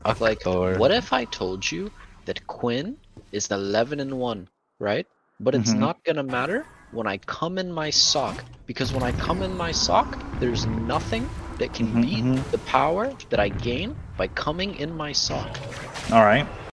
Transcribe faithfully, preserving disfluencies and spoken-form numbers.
Of Like, course. what if I told you that Quinn is eleven and one, right? But it's Mhm. not gonna matter when I come in my sock, because when I come in my sock, there's nothing that can Mhm, beat mhm. the power that I gain by coming in my sock. All right.